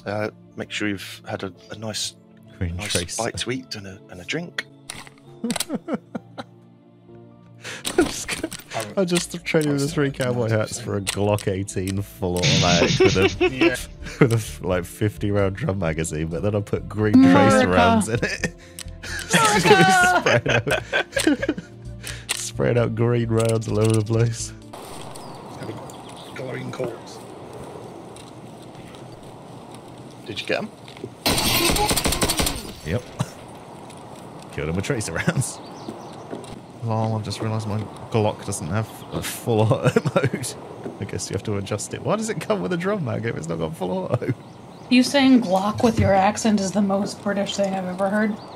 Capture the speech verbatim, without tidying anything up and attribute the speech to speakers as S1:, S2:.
S1: Uh, make sure you've had a, a nice,
S2: Green
S1: nice
S2: tracer.
S1: bite to eat and a, and a drink.
S2: I'm just, gonna, I'm just trading with the three cowboy hats for a Glock eighteen full automatic with a
S3: Yeah.
S2: with a like fifty round drum magazine, but then I put green
S4: America.
S2: tracer rounds in it. spraying, out, spraying out green rounds all over the place.
S3: Have a glowing corpse.
S1: Did you get him?
S2: Yep. Killed him with tracer rounds. Lol, I've just realised my Glock doesn't have a full auto mode. I guess you have to adjust it. Why does it come with a drum mag if it's not got full auto?
S4: You saying Glock with your accent is the most British thing I've ever heard.